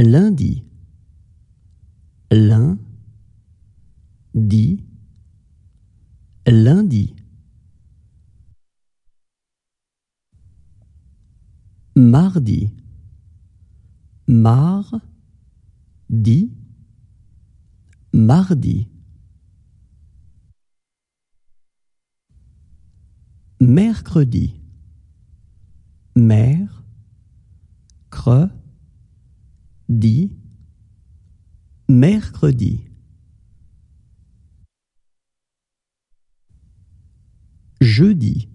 lundi, lundi, lundi. Mardi, mardi, mardi. Mercredi, mercredi, mercredi. Jeudi,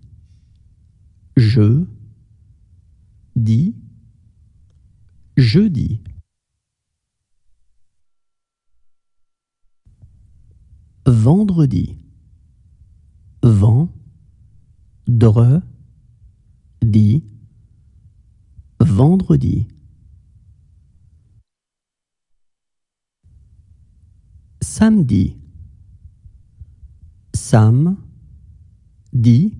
jeudi, jeudi. Vendredi, vendredi, vendredi. Samedi, samedi,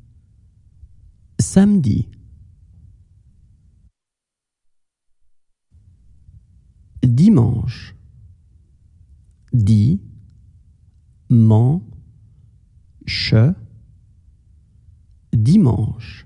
samedi. Dimanche, dimanche, dimanche.